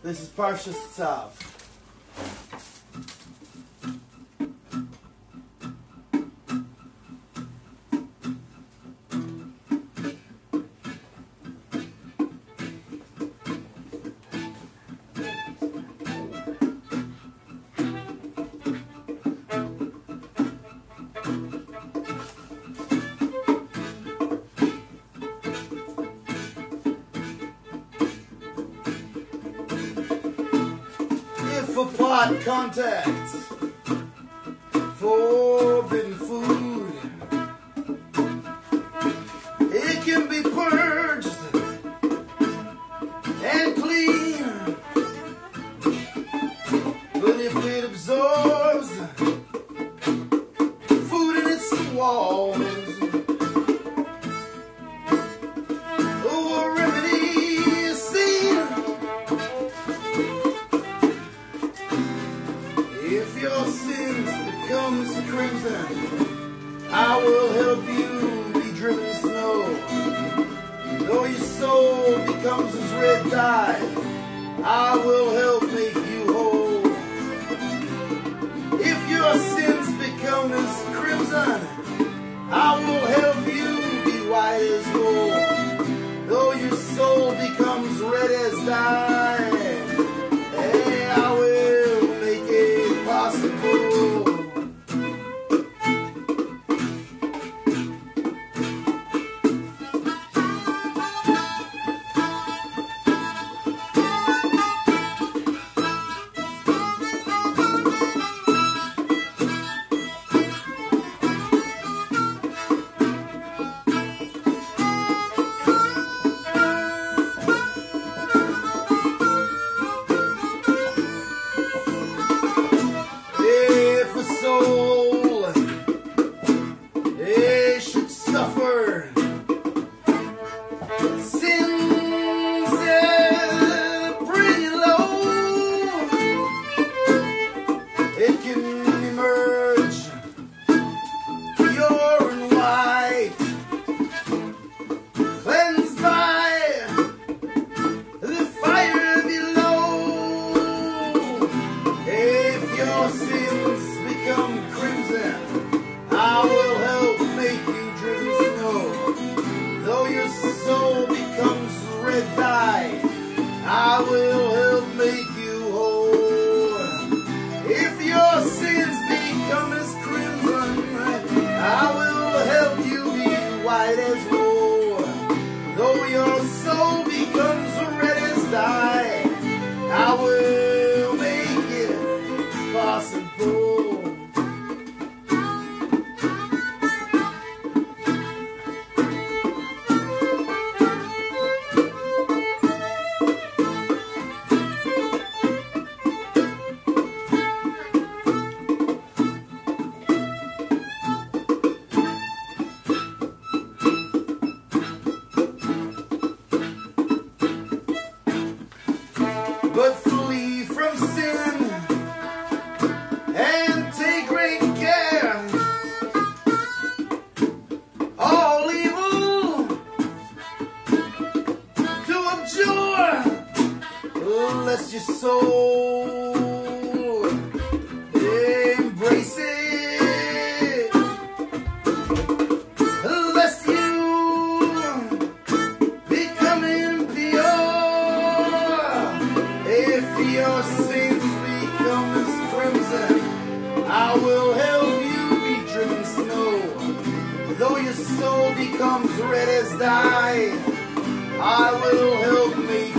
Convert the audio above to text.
This is Parshas Tzav. For pot contact, forbidden food, it can be purged and clean, but if it absorbs food in its walls, a remedy is seen. If your sins becomes crimson, I will help you be driven snow. Though your soul becomes as red dye, I will help make you whole. If your sins become as crimson, I will help you be white as wool. Though your soul becomes red as dye, hey, I will make it possible. If a soul should suffer sins that bring it low, it can emerge pure and white, cleansed by the fire below. If your sins become crimson, I will help make you driven snow. Though your soul becomes red dye, I will help make you whole. If your sins become as crimson, I will help you be white as wool. Though your soul becomes red as dye, I will make it possible. But flee from sin and take great care. All evil to abjure, lest your soul embrace it, lest you become impure. If your sins become as crimson, I will help you be driven snow. Though your soul becomes red as dye, I will help make